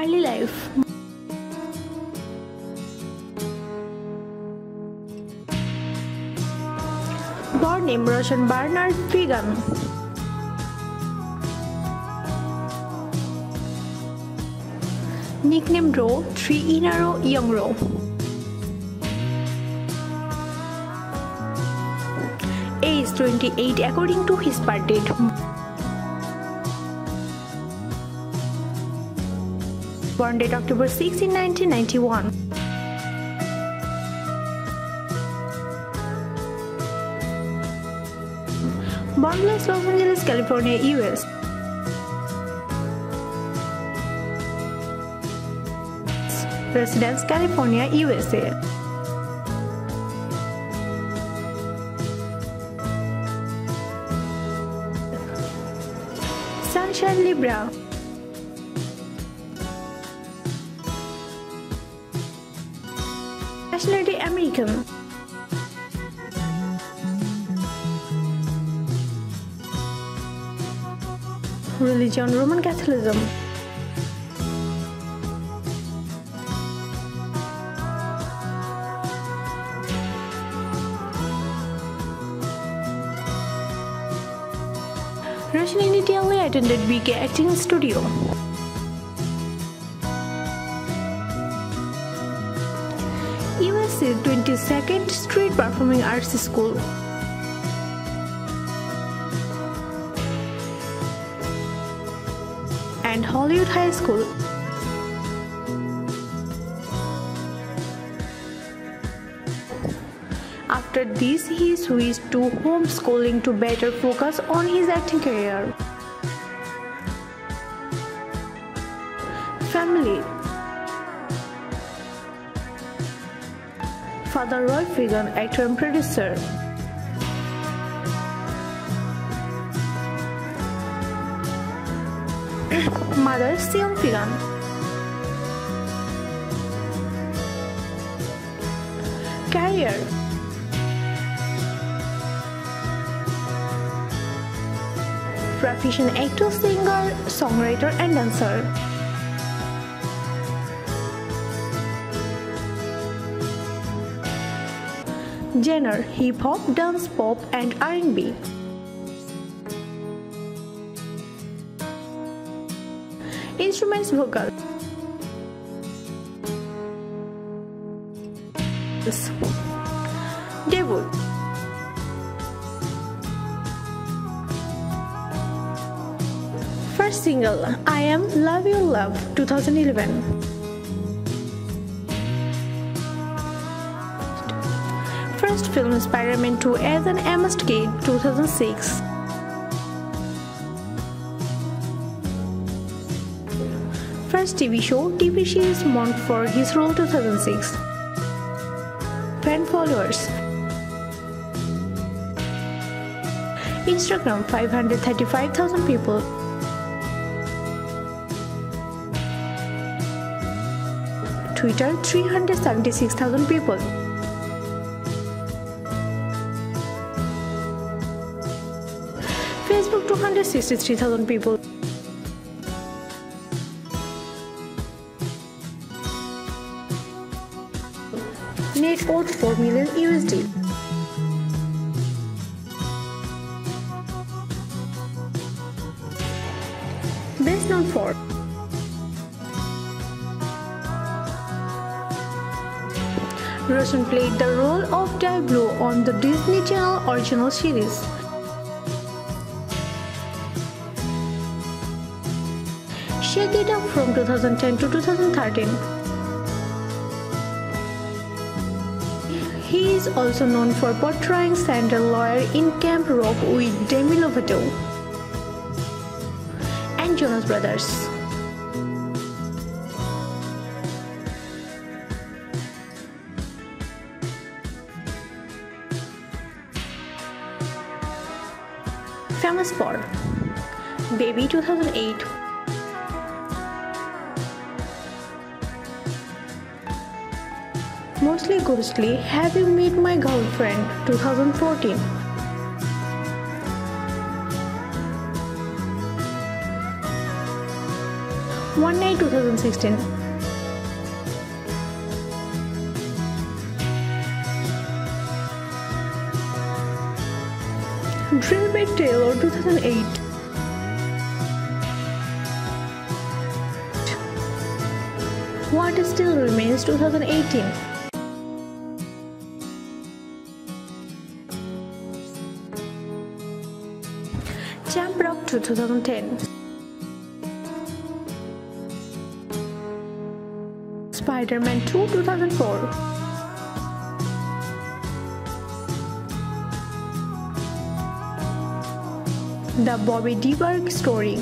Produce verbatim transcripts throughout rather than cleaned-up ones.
Early life. Born name Roshan Bernard Figan. Nickname Ro, three in a row, Young Ro. Age twenty-eight according to his birth date. Born date October sixth in nineteen ninety-one. Born Los Angeles, California, U S. Residence California, U S A. Sunshine Libra. Nationality American. Religion Roman Catholicism. Roshan initially attended B K Acting Studio. U S A twenty-second Street Performing Arts School. And Hollywood High School. After this, he switched to homeschooling to better focus on his acting career. Family. Father Roy Figan, actor and producer. Mother Seong Figan. Career. Profession actor, singer, songwriter and dancer. Genre hip hop, dance, pop and R and B. Instruments vocal. Debut. First single I Am Love Your Love twenty eleven. First film Spider-Man two as an Amherst Kid two thousand six. First T V show T V series Monk for his role two thousand six. Fan followers. Instagram five hundred thirty-five thousand people. Twitter three hundred seventy-six thousand people. Facebook two hundred sixty-three thousand people. Net worth four million U S D. Best known for Roshan played the role of Diablo on the Disney Channel original series. Shake It Up from two thousand ten to two thousand thirteen. He is also known for portraying Sandra Lawyer in Camp Rock with Demi Lovato and Jonas Brothers. Famous for Baby two thousand eight. Mostly Ghostly, Have You Met My Girlfriend two thousand fourteen. one May two thousand sixteen. Drill Bit Taylor two thousand eight. What Still Remains two thousand eighteen. Jump Rock two thousand ten. Spider-Man two two thousand four. The Bobby DeBerg Story.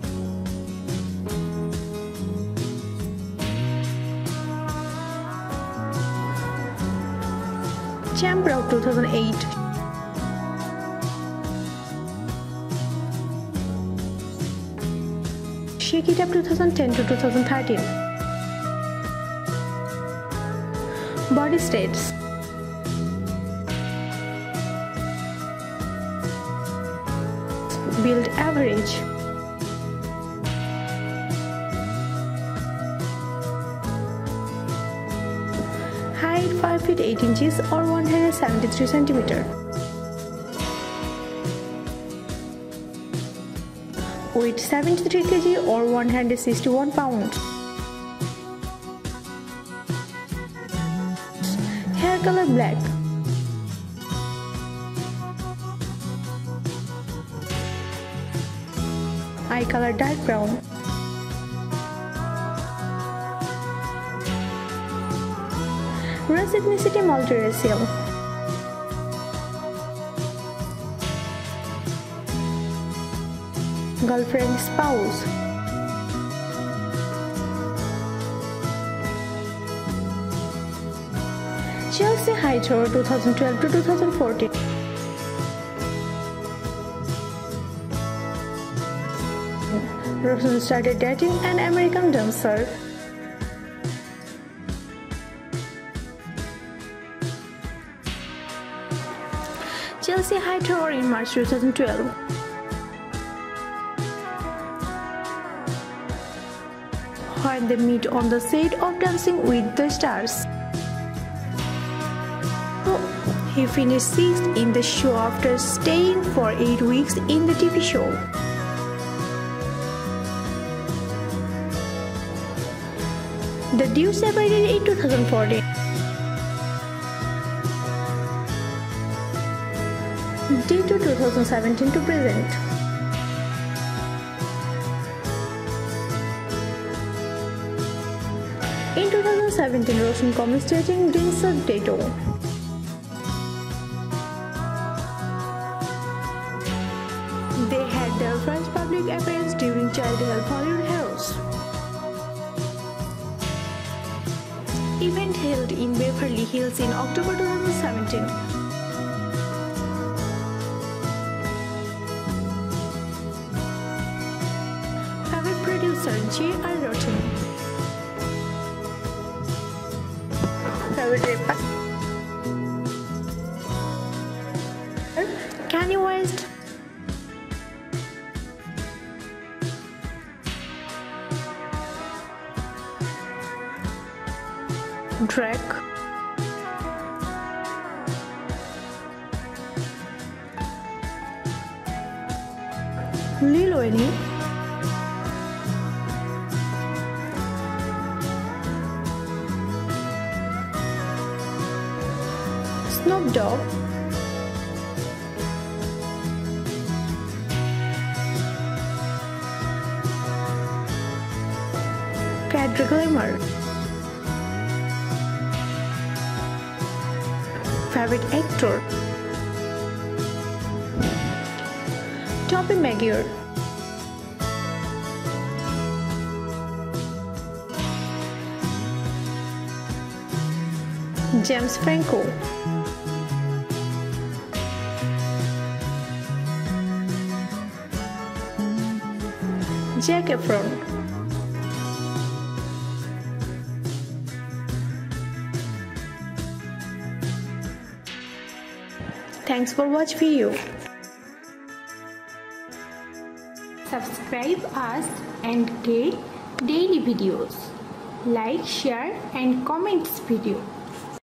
Jump Rock two thousand eight. Shake It Up two thousand ten to two thousand thirteen. Body States. Build Average. Height five feet eight inches or one hundred seventy-three centimeters. Weight seventy-three kilograms or one hundred sixty-one pounds. Hair color black. Eye color dark brown. Race ethnicity multiracial. Girlfriend spouse. Chelsea Hightower two thousand twelve to two thousand fourteen. Rosen started dating an American dancer. Chelsea Hightower in March two thousand twelve. When they meet on the set of Dancing with the Stars. He finished sixth in the show after staying for eight weeks in the T V show. The duo separated in two thousand fourteen. Date to two thousand seventeen to present. In two thousand seventeen, Rosen commenced dating Denzel Dato. They had their first public appearance during Child Health Hollywood Heroes event held in Beverly Hills in October two thousand seventeen. Favorite producer J R. Rotten. Favorite rapper Kanye West. Drake. Lil Wayne. Snoop Dogg. Kendrick Lamar. Favorite actor Tobey Maguire. James Franco. Zac Efron. Thanks for watching video. Subscribe us and get daily videos. Like, share and comment this video.